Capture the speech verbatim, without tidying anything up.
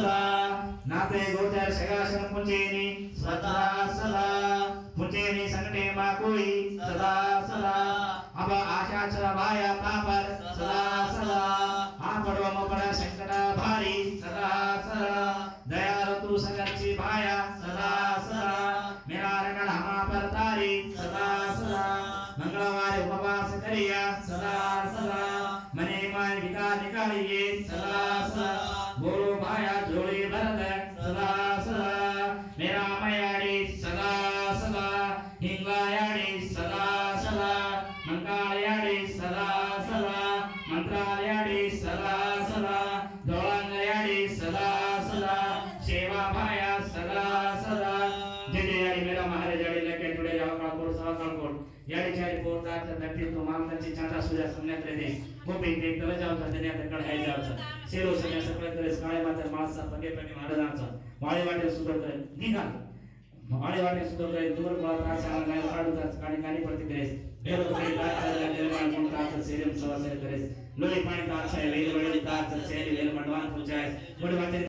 सदा नाते गोचर शगासन पुंजेनी सदा सदा पुंजेनी संकटे मा कोई सदा सदा अब आशा चला भाया तापर सदा सदा आ पड़वा म पड़ा संकट भारी सदा सदा दया तू संगची भाया सदा सदा मेरा रंगण हमा पर तारी सदा सदा मंगलवार उपवास करिया सदा सदा मने मान विकार निकालिए सदा सदा बोलो भाया जोड़ी भरत सदा सदा मेरा मयाड़ी सदा सदा हिंगलायाड़ी सदा सदा मंकाळयाड़ी सदा सदा मंत्रालयाड़ी सदा सदा दोळंगयाड़ी सदा सदा सेवा भाया सदा सदा जय याड़ी मेरा महाराज याड़ी लेके जुड़े जाओ का कोर सवा का कोर याड़ी चारी पोरदार से व्यक्ति तो माम तची चांदा सूर्य सम्यक रे दे वो भी एक तले जाओ था दुनिया तक कढाई जाओ था सेरो समय सकले करे काळे माते माणसा पगे पगे महाराजांचा माळे वाटे सुंदर करे निघाल माळे वाटे सुंदर करे दूर मला त्रास आला नाही काढूचा काणी काणी पडती करेस बेरो काही त्रास निर्माण कोण त्रास सेरम सवासे करेस लोई पाणी त्रास आहे वेल वडे त्रास सेरी वेल मंडवान पूजाय वडे वाटे